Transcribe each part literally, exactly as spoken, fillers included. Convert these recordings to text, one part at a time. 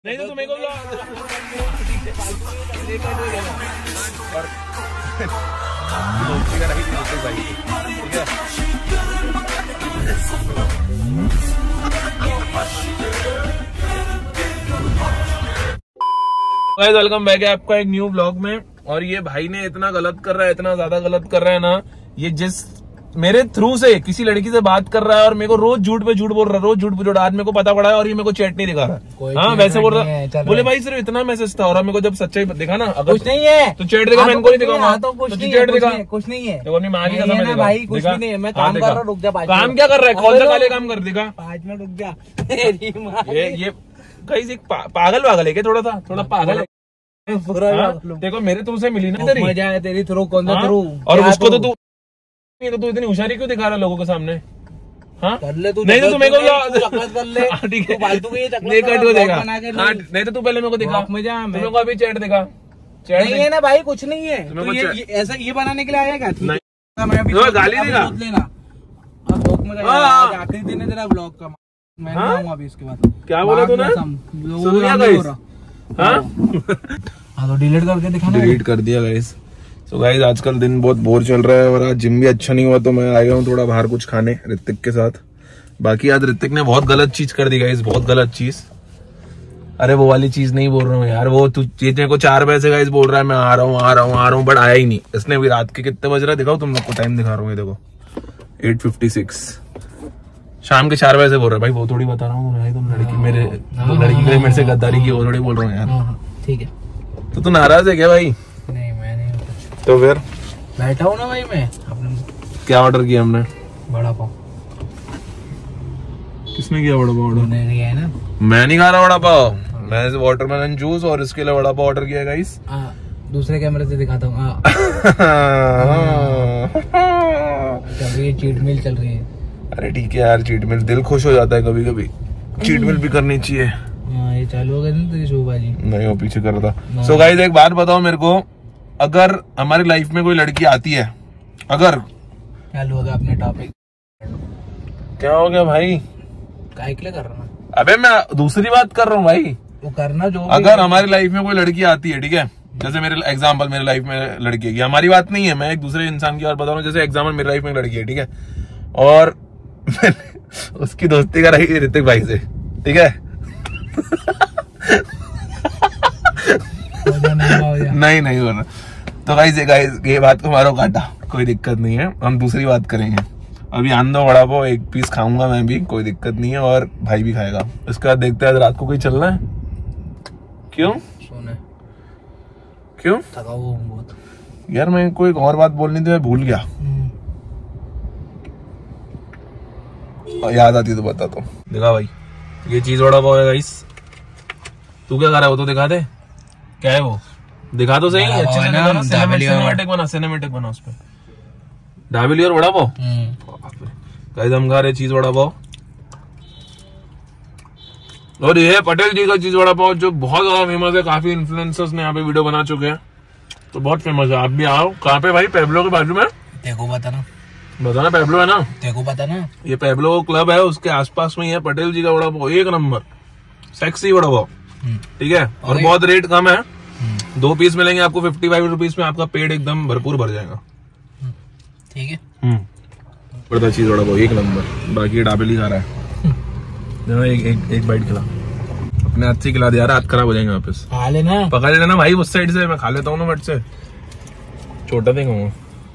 नहीं तो तुम्हें को वेलकम बैक है आपका एक न्यू ब्लॉग में। और ये भाई ने इतना गलत कर रहा है, इतना ज्यादा गलत कर रहा है ना, ये जिस मेरे थ्रू से किसी लड़की से बात कर रहा है और मेरे को रोज झूठ पे झूठ बोल रहा है, रोज झूठ पे झूठ। आज मेरे को पता पड़ा है और ये मेरे को चैट नहीं दिखा रहा है। हाँ वैसे बोल रहा, बोले भाई सिर्फ इतना मैसेज था और मेरे को जब सच्चाई दिखा ना, अगर कुछ नहीं है तो चैट दिखा, मैं इनको नहीं दिखाऊंगा तो चैट दिखा, कुछ नहीं है तो अपनी माँ की कसम है भाई, कुछ भी नहीं है। मैं काम कर रहा हूँ, रुक जा। काम क्या कर रहा है? कौन सा काले काम कर दिखा? पाँच मिनट रुक जा। ये ये कहीं पागल पागल है क्या? थोड़ा सा थोड़ा पागल है। देखो मेरे थ्रू से मिली ना तेरी, मजा है तेरी थ्रू, कौन सा थ्रू? और उसको तो तू तो तू इतनी होशियारी क्यों दिखा रहा है लोगों के सामने? हाँ कर ले तू, नहीं तो तुम्हें को कर ले, ठीक है फालतू के नहीं कट को देगा। हाँ नहीं तो तू पहले मेरे को दिखा, मजा मेरे को अभी चैट दिखा। चैट नहीं है ना भाई, कुछ नहीं है। तो ये ऐसा ये बनाने के लिए आया क्या? नहीं गाली देगा लेना। अब भूख में आखिरी दिन है तेरा ब्लॉग का, मैं आऊंगा अभी इसके बाद। क्या बोला तूने? हाँ तो डिलीट करके दिखाना। डिलीट कर दिया गाइस। तो गाइस आजकल दिन बहुत बोर चल रहा है और आज जिम भी अच्छा नहीं हुआ तो मैं आ गया हूँ थोड़ा बाहर कुछ खाने ऋतिक के साथ। बाकी आज ऋतिक ने बहुत गलत चीज कर दी गाइस, बहुत गलत चीज। अरे वो वाली चीज नहीं बोल रहा हूँ यार, वो तू चीजें को चार बजे से गाइस बोल रहा है मैं आ रहा हूँ आ रहा हूँ आ रहा हूँ, बट आया ही नहीं। इसने भी रात के कितने बज रहा है दिखाओ तुम लोग को, टाइम दिखा रहा हूँ ये देखो एट फिफ्टी सिक्स, शाम के चार बजे से बोल रहा है। भाई वो थोड़ी बता रहा हूँ तुम लड़की मेरे लड़की के मेरे से गद्दारी की, वो थोड़ी बोल रहा हूँ यार। ठीक है तो तू नाराज है क्या भाई? नहीं मैं नहीं। तो फिर बैठा हूँ ना भाई मैं। क्या ऑर्डर किया हमने? बड़ा पाव। किसने किया बड़ा पाव ऑर्डर? मैंने किया है ना। मैं नहीं खा रहा बड़ा पाव, मैंने वाटरमेलन जूस और इसके लिए बड़ा पाव ऑर्डर किया गाइस। दूसरे कैमरे से दिखाता हूँ। चल रही है चीट मिल चल रही है। अरे ठीक है यार, चीट मिल दिल खुश हो जाता है कभी कभी, चीट मिल भी करनी चाहिए। हाँ ये चालू हो गया ना तेरी शोबाजी? नहीं वो पीछे कर रहा था। सो गाइस एक बात बताओ मेरे को, अगर हमारी लाइफ में कोई लड़की आती है, अगर चालू हो गया अपने टॉपिक, क्या हो गया भाई? काय के लिए कर रहा है? अबे मैं दूसरी बात कर रहा हूँ भाई, वो करना जो। अगर हमारी लाइफ में कोई लड़की आती है, ठीक है, जैसे मेरे एग्जाम्पल मेरे लाइफ में लड़की है, हमारी बात नहीं है, मैं एक दूसरे इंसान की बात बता रहा हूँ। जैसे एग्जाम्पल मेरी लाइफ में लड़की है, ठीक है, और उसकी दोस्ती कर रही ऋतिक भाई से, ठीक है नहीं नहीं होना तो गाइस गाइस ये बात को मारो काटा, कोई दिक्कत नहीं है, हम दूसरी बात करेंगे। अभी आन दो वड़ा पाव, एक पीस खाऊंगा मैं भी, कोई दिक्कत नहीं है, और भाई भी खाएगा। इसके बाद देखते हैं रात को कोई चलना है। क्यों सोने? क्यों थका हुआ हूं बहुत यार। मैं कोई और बात बोलनी थी, मैं भूल गया, याद आती तो बता। तो देखा भाई ये चीज वड़ा पाव है गाइस। तू क्या कर रहा है? वो तो दिखा दे क्या है वो, दिखा तो सही। अच्छे से सिनेमैटिक बना, सिनेमैटिक बना उस पे। डाबली और वड़ा पाव गाइस हम खा रहे चीज वड़ा पाव। और ये है पटेल जी का चीज वड़ा पाव, जो बहुत ज्यादा फेमस है। काफी इन्फ्लुएंसर्स ने यहाँ पे वीडियो बना चुके हैं, तो बहुत फेमस है। आप भी आओ। कहाँ पे भाई? पेब्लो के बाजू में। देखो बता ना, बता ना पेब्लो है ना, देखो पता ना, ये पेब्लो क्लब है, उसके आसपास में ही है पटेल जी का वड़ा पाव, एक नंबर सेक्सी वड़ा पाव, ठीक है। और बहुत रेट कम है, दो पीस मिलेंगे आपको फिफ्टी फाइव रुपीज में, आपका पेट एकदम भरपूर भर जाएगा, ठीक है। हम्म बड़ा चीज वड़ा पाव एक नंबर। बाकी डाबली खा रहा है, एक एक एक बाइट खिला, अपने हाथ से खिला दे यार, हाथ खराब हो जाएंगे वापस। खा लेना, पकड़ लेना भाई उस साइड से, मैं खा लेता हूँ ना मट से, छोटा देंगे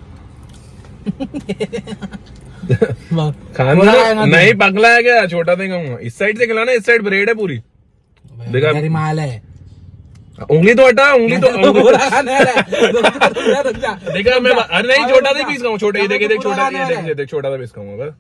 खाना नहीं पगला है क्या? छोटा देंगे इस साइड से खिलाना, इस साइड ब्रेड है पूरी, देखा माल है। उंगली तो हटा, उंगली तो देखा मैं। अरे नहीं छोटा सा पीस खाऊं, छोटे देख देख छोटा देख देख छोटा सा पीस खाऊंगा बस।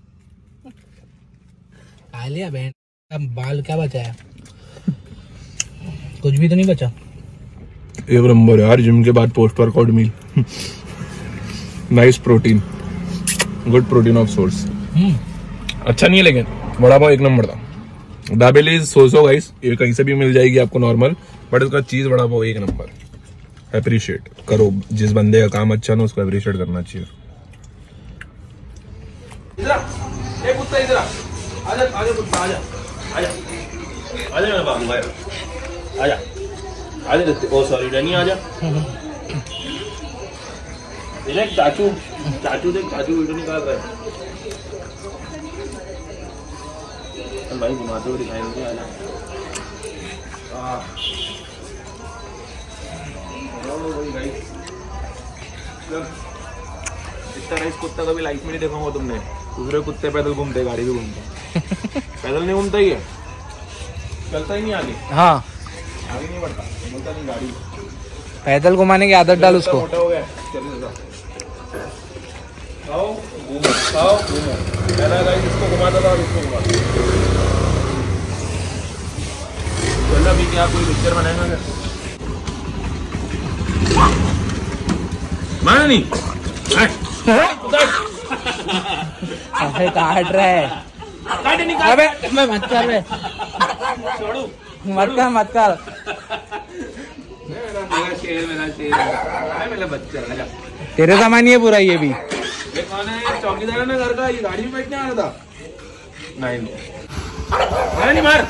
खा लिया बहन, बाल क्या बचा है? कुछ भी तो नहीं बचा। एक नंबर यार, जिम के बाद post workout meal, nice protein, good protein of source. अच्छा नहीं है लेकिन वड़ा पाव एक नंबर था। दाबेली सो सो गाइस, ये कहीं से भी मिल जाएगी आपको नॉर्मल, बट इसका चीज वड़ा पाव एक नंबर। अप्रिशिएट करो, जिस बंदे का काम अच्छा ना उसको अप्रिशिएट करना चाहिए। इधर, ए कुत्ता इधर आ, आजा आजा कुत्ता आजा आजा। आजा मेरा बाबू भाई, आजा आजा। ओ सॉरी डैनी, आजा। देख चाचू, चाचू देख, चाचू वीडियो निकाल रहा है भाई, घुमाते हुए दिखाई मुझे। आजा इतना राइस कुत्ता कभी लाइफ में नहीं देखा होगा तुमने। दूसरे कुत्ते पैदल घूमते, गाड़ी भी घूमते। पैदल नहीं घूमता ही है, चलता ही नहीं आगे। हाँ आगे नहीं बढ़ता, बोलता नहीं गाड़ी। पैदल घुमाने की आदत डाल उसको। मोटा हो गया, चलो खाओ घूमो, खाओ घूमो। पहला गाइस इसको घुमाता था, इसको घुमाता। चलो अभी क्या कोई पिक्चर बनाएगा क्या? माना नहीं ऐसे काट रहा है। अबे मैं मत कर रहे, मत कर मत कर। मेरा शेर, मेरा शेर, मेरा बच्चा। तेरे सामान ही है पूरा ये भी। ये कौन है? चौकीदार है ना घर का, ये गाड़ी में बैठने आ रहा था। नहीं नहीं मार।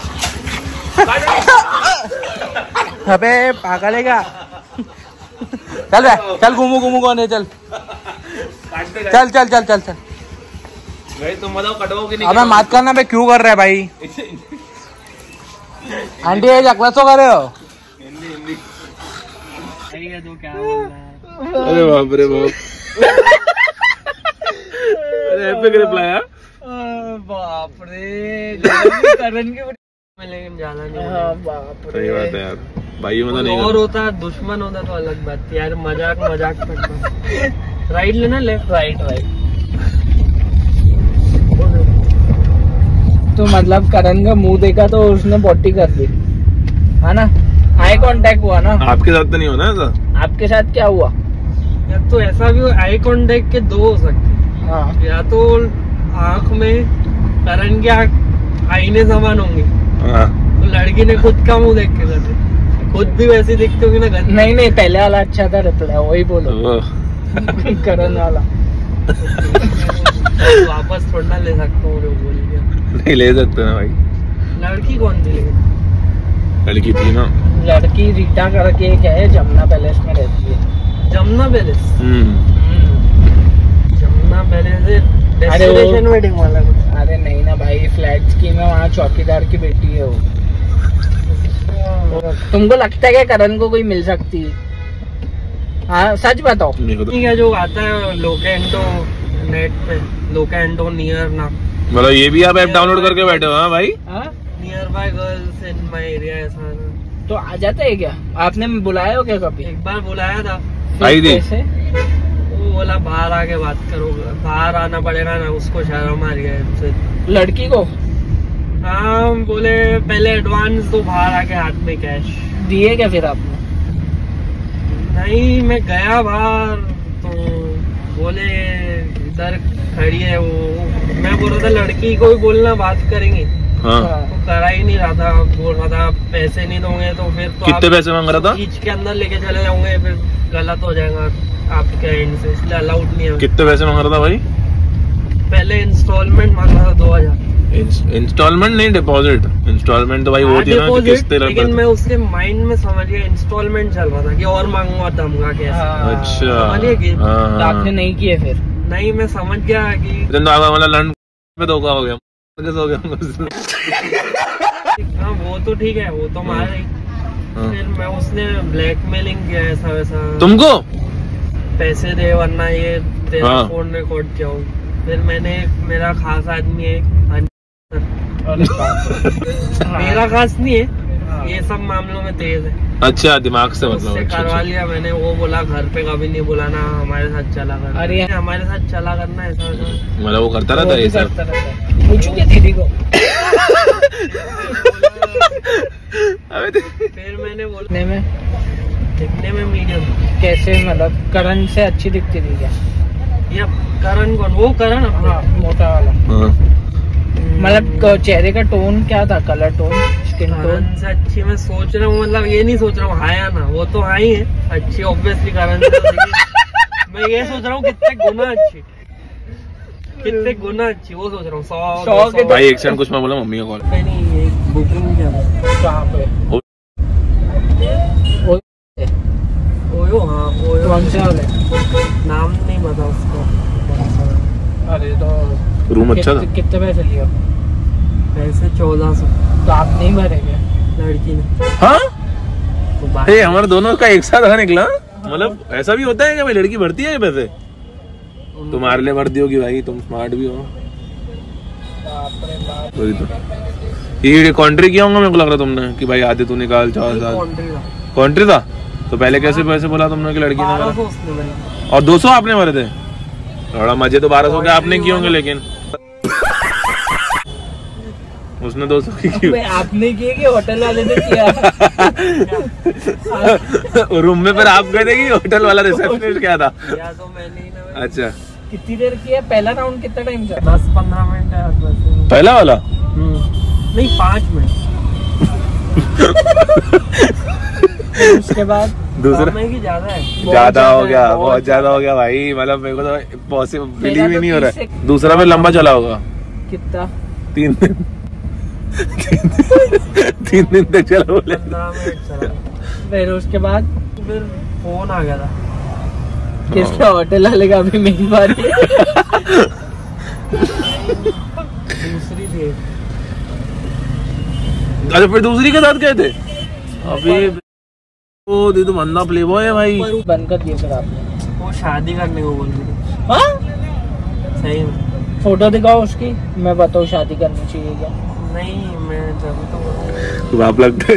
अबे पागल है क्या? चल बे, चल घूमू घूमू कौन है, चल चल चल चल चल चल। भाई तुम बताओ कटवाओ कि नहीं? अबे मत करना बे, क्यों कर रहा है भाई? आंटी ये जकला तो कर रहे हो? हिंदी हिंदी। तो क्या बोल रहा है? अरे बाप रे बाप। अरे एपिक रिप्लाई है। बाप रे, करण के लेकिन ज्यादा नहीं। हाँ बाप रे, सही बात है यार भाई, मतलब नहीं और होता दुश्मन होता तो अलग बात थी यार। मजाक मजाक करता। राइट लेना, लेफ्ट राइट राइट। तो मतलब करण का मुंह देखा तो उसने पॉटी कर दी है ना? आई कांटेक्ट हुआ ना? आपके साथ तो नहीं होना ऐसा? आपके साथ क्या हुआ? या तो ऐसा भी हो, आई कांटेक्ट के दो हो सकते। हाँ, या तो आँख में करण की आँख आईने समान होंगी, तो लड़की ने खुद का मुंह देख के करते, खुद भी वैसे दिखते होगी ना। नहीं नहीं, पहले वाला अच्छा था रिप्लाई, वही बोलो। करण वाला वापस थोड़ा ना ले सकता हूँ, बोल दिया। नहीं ले सकते ना भाई। लड़की कौन थी? लड़की थी ना, लड़की रीटा करके एक है, जमुना पैलेस में रहती है। जमुना पैलेस? हम्म जमुना पैलेस डेस्टिनेशन वेडिंग वाला कुछ? अरे नहीं ना भाई, फ्लैट स्कीम है वहाँ, चौकीदार की बेटी है वो। तुमको लगता है क्या करण को कोई मिल सकती है? हाँ सच बताओ। ठीक है, जो आता है लोकेंडो नेट पे, लोकेंडो नियर ना, मतलब ये भी आप ऐप डाउनलोड करके बैठे हो? हाँ भाई, near by girls in my area, ऐसा तो आ जाता है क्या? आपने बुलाया हो क्या कभी? एक बार बुलाया था, आई थी। वो बोला बाहर आके बात करो, बाहर आना पड़ेगा ना, उसको शर्म आ रही है लड़की को। हाँ बोले पहले एडवांस दो, बाहर आके हाथ में कैश दिए क्या फिर आपने? नहीं, मैं गया बाहर तो बोले इधर खड़ी है वो। मैं बोल रहा था लड़की को भी बोलना, बात करेंगे। हाँ। तो करा ही नहीं रहा था, बोल रहा था पैसे नहीं दोगे तो फिर तो कितने पैसे मांग रहा था? खींच के अंदर लेके चले जाऊंगे, फिर गलत हो जाएगा आपके एंड से, इसलिए अलाउड नहीं है। कितने पैसे मांग रहा था भाई? पहले इंस्टॉलमेंट मांग रहा था दो हजार। इंस्टॉलमेंट नहीं, डिपॉजिट। इंस्टॉलमेंट तो भाई वो थी ना कि किस्तें लग। लेकिन मैं उसके माइंड में समझ गया इंस्टॉलमेंट चल रहा था कि और मांगूंगा धमका के। अच्छा, आपने नहीं किए फिर? नहीं, मैं समझ गया कि मतलब लंड में धोखा हो गया, हो गया। हाँ वो तो ठीक है, वो तो मार रही। फिर मैं उसने ब्लैकमेलिंग किया ऐसा वैसा, तुमको पैसे दे वरना ये तेरा हाँ। फोन रिकॉर्ड किया हो। फिर मैंने, मेरा खास आदमी है, मेरा खास नहीं है, ये सब मामलों में तेज है। अच्छा, दिमाग से मतलब उससे करवा लिया मैंने। वो बोला घर पे कभी नहीं बुलाना, हमारे साथ चला करना। अरे हमारे साथ चला करना ऐसा मतलब वो करता रहता है ये सब। पूछू क्या दीदी को? फिर मैंने बोला में दिखने में मीडियम। कैसे, मतलब करण से अच्छी दिखती थी क्या? या करण कौन? वो करण अपना मोटा वाला। मतलब चेहरे का टोन क्या था, colour tone, skin tone? Karan से अच्छी मैं सोच रहा हूँ, मतलब ये नहीं सोच रहा हूँ हाई ना, वो तो हाई है अच्छी ऑब्वियसली करण से। मैं ये सोच रहा हूँ कितने गुना अच्छी, कितने गुना अच्छी, वो सोच रहा हूँ। सौ भाई एक सेकंड, कुछ मैं बोला मम्मी का कॉल। नहीं बुकिंग क्या कहाँ पे? ओ- ओयो, हाँ ओयो। कौन से वाले? नाम नहीं पता उसका। अरे तो रूम अच्छा था। कितने कितने पैसे लिए? पैसे चौदह सौ। तो आप नहीं भरेंगे? लड़की ने। हाँ तो बात हे हमारे दोनों का एक साथ निकला। मतलब ऐसा भी होता है कि भाई लड़की भरती है ये पैसे? तुम्हारे लिए भरती होगी भाई, तुम स्मार्ट भी हो। बाप रे बाप। वही तो ये कॉन्ट्री किया होगा मेरे को लग रहा तुमने कि भाई आधे तू निकाल चार साल कॉन्ट्री का कॉन्ट्री था। तो पहले कैसे पैसे बोला तुमने कि लड़की ने बारह भरा? सौ उसने भरे। और दो सौ आपने भरे थे? थोड़ा मजे तो बारह सौ के आपने किए होंगे, लेकिन उसने दो सौ की की। अबे आपने किए कि होटल वाले ने किया? रूम में फिर आप गए थे कि होटल वाला रिसेप्शनिस्ट क्या था? या तो मैंने ही ना। अच्छा कितनी देर किया? पहला राउंड कितना टाइम था? दस पंद्रह मिनट है बस। पहला वाला? नहीं पाँच मिनट। उसके बाद दूसरा समय की ज्यादा है। ज्यादा हो गया, बहुत बहुत ज्यादा हो गया भाई। मतलब मेरे को तो पॉसिबल मेरा बिलीव ही तो नहीं हो रहा तीस है। से- दूसरा फिर लंबा चला होगा। कितना? तीन दिन तीन दिन तक चला बोले। पंद्रह मिनट चला। फिर उसके बाद फिर फोन आ गया था। किसका? होटल वाले का? अभी मेरी बारी है। दूसरी थी। अच्छा फिर दूसरी के साथ गए थे? अभी ओ ये तो बंदा प्ले बॉय है भाई। बंद कर दिया फिर आपने? वो शादी करने को बोल रही थी। हाँ? सही में। फोटो दिखाओ उसकी, मैं बताऊँ शादी करनी चाहिए क्या? नहीं मैं जब तो बाप लगते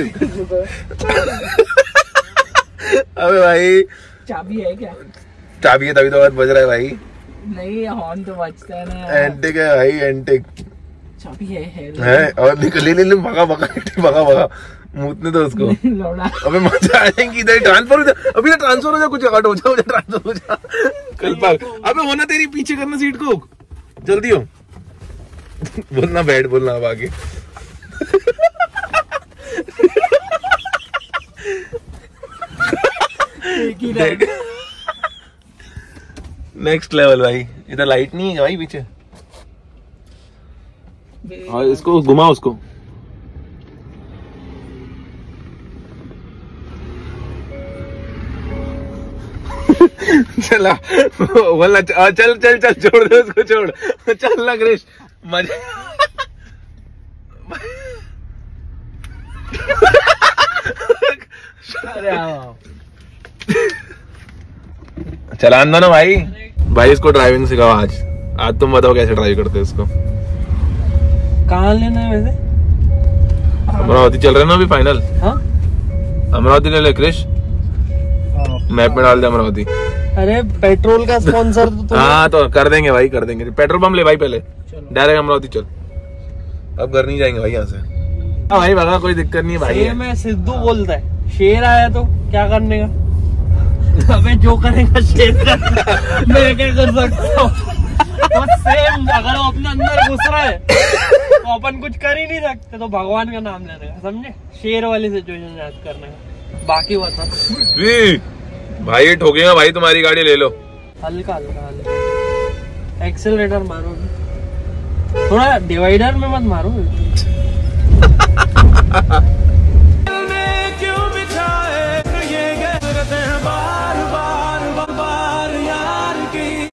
अबे भाई चाबी है क्या? चाबी है तभी तो बात बज रहा है भाई। नहीं हॉर्न तो बजता है ना। एंटिक है भाई, एंटिक चाबी है, है, है। और निकल ले ले भगा भगा भगा भगा मूतने दो उसको। लौड़ा। अबे मजा आ जाएगी। इधर ट्रांसफर हो जा, अभी ट्रांसफर हो जा, कुछ हट हो जा, ट्रांसफर हो जा कल पाक। अबे होना तेरी पीछे करना सीट को, जल्दी हो। बोलना बैठ, बोलना अब आगे। नेक्स्ट लेवल भाई। इधर लाइट नहीं है भाई पीछे। और इसको घुमा उसको। चला बोलना चल चल चल छोड़ दे उसको, छोड़ चल ना क्रिश मजा। चलान दो ना भाई। भाई इसको ड्राइविंग सिखाओ आज। आज तुम बताओ कैसे ड्राइव करते हो इसको। कहाँ लेना है वैसे? अमरावती चल रहे ना अभी फाइनल। हाँ अमरावती ले ले क्रिश, मैप में डाल दे अमरावती। अरे पेट्रोल का स्पॉन्सर तो हाँ तो कर देंगे भाई, कर देंगे। पेट्रोल पंप ले भाई पहले, डायरेक्ट अमरावती चल। अब घर नहीं जाएंगे भाई यहाँ से। हाँ भाई भगा, कोई दिक्कत नहीं है भाई। शेर में सिद्धू बोलता है, शेर आया तो क्या करने का? अबे जो करेगा शेर कर। मैं क्या कर सकता हूँ? तो सेम अगर वो अपने अंदर घुस रहा है तो अपन कुछ कर ही नहीं सकते, तो भगवान का नाम लेने का, समझे? शेर वाली सिचुएशन याद करने का। बाकी बता जी भाई, ये ठोकेगा भाई तुम्हारी गाड़ी, ले लो। हल्का हल्का हल्का एक्सेलरेटर मारो, थोड़ा डिवाइडर में मत मारो।